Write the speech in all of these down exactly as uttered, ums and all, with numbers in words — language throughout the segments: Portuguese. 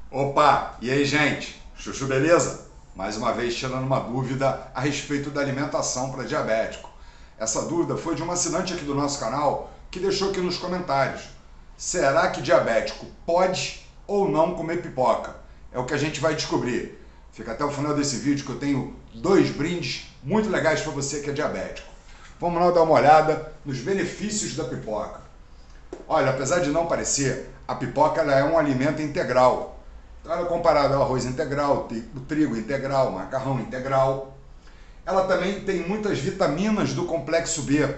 Opa, e aí gente? Chuchu, beleza? Mais uma vez tirando uma dúvida a respeito da alimentação para diabético. Essa dúvida foi de uma assinante aqui do nosso canal que deixou aqui nos comentários. Será que diabético pode ou não comer pipoca? É o que a gente vai descobrir. Fica até o final desse vídeo que eu tenho dois brindes muito legais para você que é diabético. Vamos lá dar uma olhada nos benefícios da pipoca. Olha, apesar de não parecer, a pipoca ela é um alimento integral. Então ela é comparada ao arroz integral, o trigo integral, macarrão integral. Ela também tem muitas vitaminas do complexo B.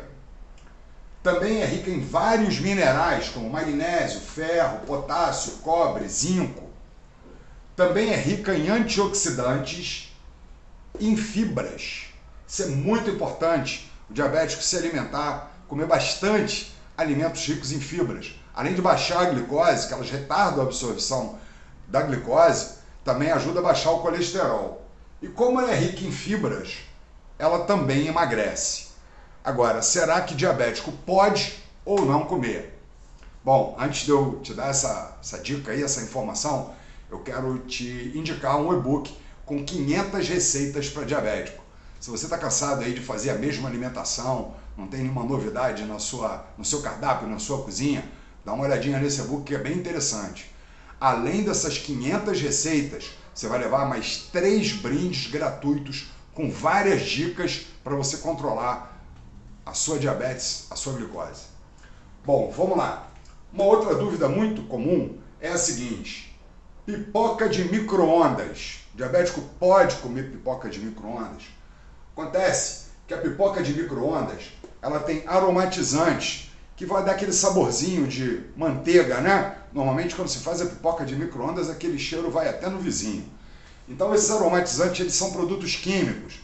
Também é rica em vários minerais, como magnésio, ferro, potássio, cobre, zinco. Também é rica em antioxidantes e em fibras. Isso é muito importante, o diabético se alimentar, comer bastante alimentos ricos em fibras. Além de baixar a glicose, que elas retardam a absorção da glicose, também ajuda a baixar o colesterol. E como ela é rica em fibras, ela também emagrece. Agora, será que diabético pode ou não comer? Bom, antes de eu te dar essa, essa dica aí, essa informação, eu quero te indicar um e-book com quinhentas receitas para diabético. Se você está cansado aí de fazer a mesma alimentação, não tem nenhuma novidade na sua, no seu cardápio, na sua cozinha, dá uma olhadinha nesse e-book que é bem interessante. Além dessas quinhentas receitas, você vai levar mais três brindes gratuitos com várias dicas para você controlar a sua diabetes, a sua glicose. Bom, vamos lá. Uma outra dúvida muito comum é a seguinte: pipoca de micro-ondas. Diabético pode comer pipoca de micro-ondas? Acontece que a pipoca de micro-ondas, ela tem aromatizantes que vai dar aquele saborzinho de manteiga, né? Normalmente quando se faz a pipoca de micro-ondas, aquele cheiro vai até no vizinho. Então esses aromatizantes, eles são produtos químicos.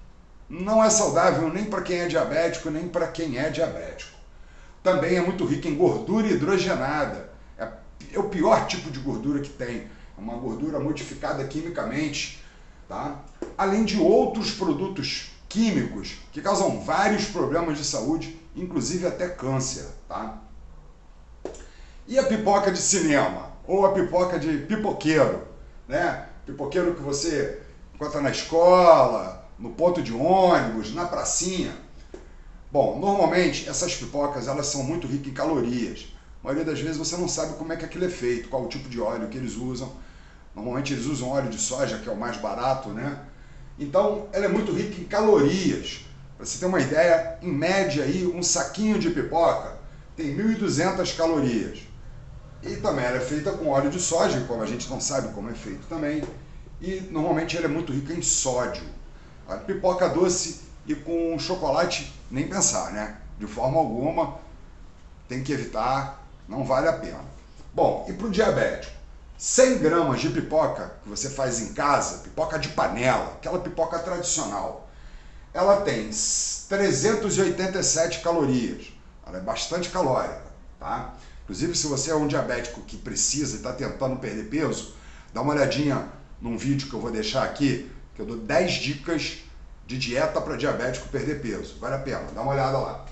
Não é saudável nem para quem é diabético, nem para quem é diabético. Também é muito rico em gordura hidrogenada. É, é o pior tipo de gordura que tem. É uma gordura modificada quimicamente, tá? Além de outros produtos químicos que causam vários problemas de saúde, inclusive até câncer, tá? E a pipoca de cinema? Ou a pipoca de pipoqueiro, né? Pipoqueiro que você encontra na escola, no ponto de ônibus, na pracinha. Bom, normalmente essas pipocas elas são muito ricas em calorias. A maioria das vezes você não sabe como é que aquilo é feito, qual o tipo de óleo que eles usam. Normalmente eles usam óleo de soja, que é o mais barato, né? Então, ela é muito rica em calorias. Para você ter uma ideia, em média aí, um saquinho de pipoca tem mil e duzentas calorias. E também ela é feita com óleo de soja, como a gente não sabe como é feito também. E normalmente ela é muito rica em sódio. A pipoca doce e com chocolate, nem pensar, né? De forma alguma, tem que evitar, não vale a pena. Bom, e para o diabético? cem gramas de pipoca que você faz em casa, pipoca de panela, aquela pipoca tradicional, ela tem trezentas e oitenta e sete calorias. Ela é bastante calórica, tá? Inclusive, se você é um diabético que precisa e está tentando perder peso, dá uma olhadinha num vídeo que eu vou deixar aqui, que eu dou dez dicas de dieta para diabético perder peso. Vale a pena, dá uma olhada lá.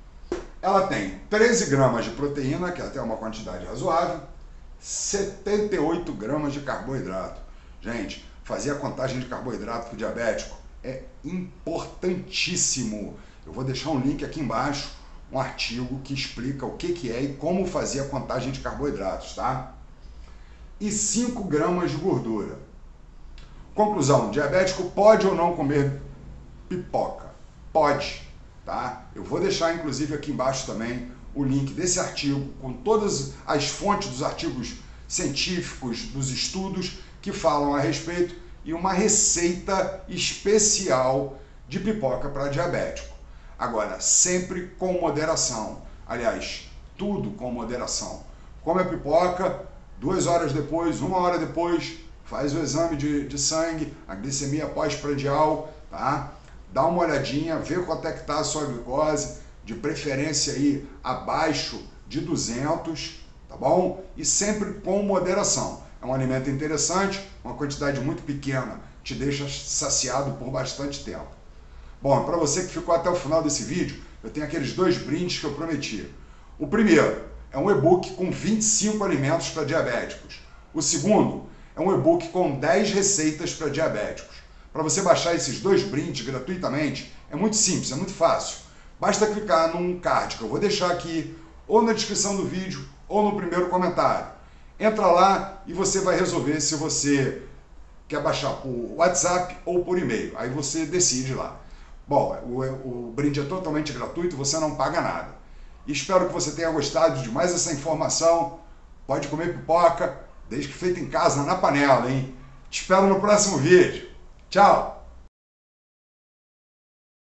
Ela tem treze gramas de proteína, que é até uma quantidade razoável, setenta e oito gramas de carboidrato. Gente, fazer a contagem de carboidrato para o diabético é importantíssimo. Eu vou deixar um link aqui embaixo, um artigo que explica o que, que é e como fazer a contagem de carboidratos, tá? E cinco gramas de gordura. Conclusão, diabético pode ou não comer pipoca? Pode, tá? Eu vou deixar inclusive aqui embaixo também o link desse artigo com todas as fontes dos artigos científicos, dos estudos que falam a respeito e uma receita especial de pipoca para diabético. Agora, sempre com moderação. Aliás, tudo com moderação. Come a pipoca, duas horas depois, uma hora depois, faz o exame de, de sangue, a glicemia pós-prandial, tá? Dá uma olhadinha, vê quanto é que está a sua glicose, de preferência aí abaixo de duzentos, tá bom? E sempre com moderação. É um alimento interessante, uma quantidade muito pequena te deixa saciado por bastante tempo. Bom, para você que ficou até o final desse vídeo, eu tenho aqueles dois brindes que eu prometi. O primeiro é um e-book com vinte e cinco alimentos para diabéticos. O segundo É um e-book com dez receitas para diabéticos. Para você baixar esses dois brindes gratuitamente, é muito simples, é muito fácil. Basta clicar num card que eu vou deixar aqui, ou na descrição do vídeo, ou no primeiro comentário. Entra lá e você vai resolver se você quer baixar por WhatsApp ou por e-mail. Aí você decide lá. Bom, o, o brinde é totalmente gratuito, você não paga nada. Espero que você tenha gostado de mais essa informação. Pode comer pipoca, desde que feita em casa, na panela, hein? Te espero no próximo vídeo. Tchau!